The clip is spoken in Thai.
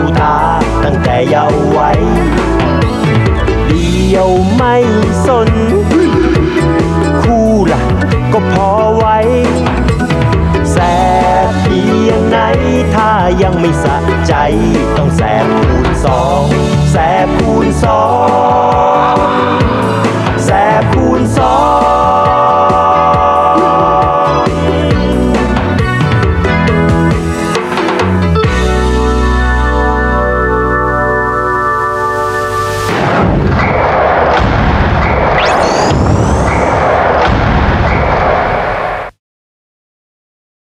ตาตั้งแต่เยาว์วัยเดียวไม่สนคู่ล่ะก็พอไว้แสบเพียงไหนถ้ายังไม่สะใจต้องแสบคูณสองแสบคูณสอง